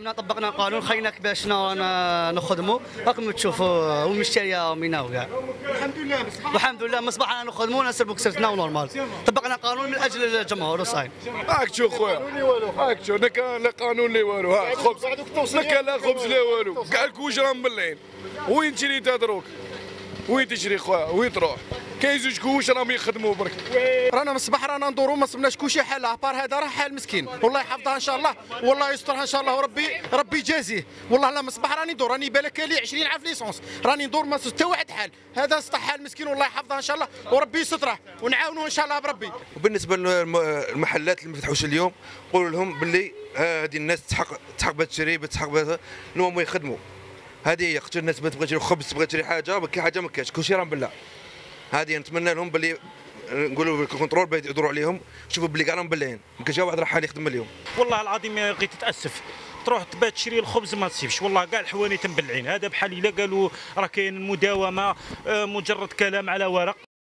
حاولنا طبقنا القانون خليناك باش نخدموا راكم تشوفوا والمشتريه ومنا وكاع. الحمد لله مصباح انا نخدموا نسربوا كسرتنا ونورمال. طبقنا قانون من اجل الجمهور وصاي. هاك تشوف خويا هاك تشوف لا كان لا قانون لا والو. ها خبز ما كان لا خبز لا والو كاع الكوش راه مبلعين. وين تشري انت دروك؟ وين تشري خويا وين تروح؟ كاين زوج كوش راهم يخدموا برك. رانا من الصباح رانا ندوروا ما صبناش كلشي حال عبار هذا راه حال مسكين والله يحفظها ان شاء الله والله يسترها ان شاء الله وربي يجازيه والله لا من الصباح راني ندور راني بالك لي 20 عام في ليسونس راني ندور ما حتى واحد حال هذا سطح حال مسكين والله يحفظها ان شاء الله وربي يسترها ونعاونوه ان شاء الله بربي. وبالنسبه للمحلات اللي ما فتحوش اليوم قولوا لهم باللي هذه الناس تحق بها تشري تحق بها انهم يخدموا. هذه هي قتل الناس تبغى تشري خبز تبغى تشري حاجه حاجه ما كاش كلشي راه مبلع. هذه نتمنى لهم باللي نقولوا بالكونترول يدوروا عليهم يشوفوا باللي كاع راهم مبلعين ما كاش واحد راه حال يخدم اليوم. والله العظيم غير تتاسف تروح تبات تشري الخبز ما تصيبش والله كاع الحوانيت مبلعين. هذا بحال الا قالوا راه كاين المداومه مجرد كلام على ورق.